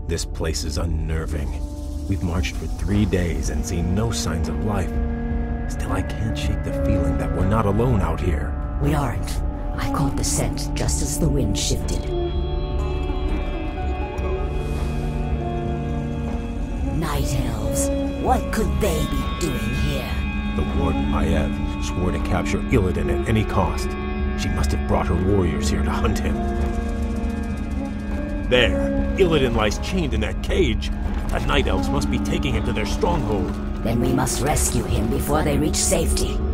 This place is unnerving. We've marched for 3 days and seen no signs of life. Still, I can't shake the feeling that we're not alone out here. We aren't. I caught the scent just as the wind shifted. Night elves. What could they be doing here? The Lord Maiev swore to capture Illidan at any cost. She must have brought her warriors here to hunt him. There! Illidan lies chained in that cage. The Night Elves must be taking him to their stronghold. Then we must rescue him before they reach safety.